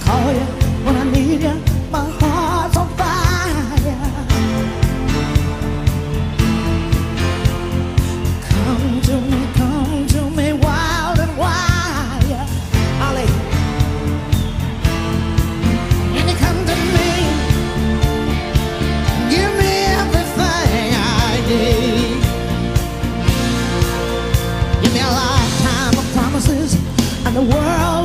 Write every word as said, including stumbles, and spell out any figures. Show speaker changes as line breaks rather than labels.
call you when I need you. My heart's on fire. Come to me, come to me, wild and wild. Ollie. And you come to me, give me everything I need. Give me a lifetime of promises and the world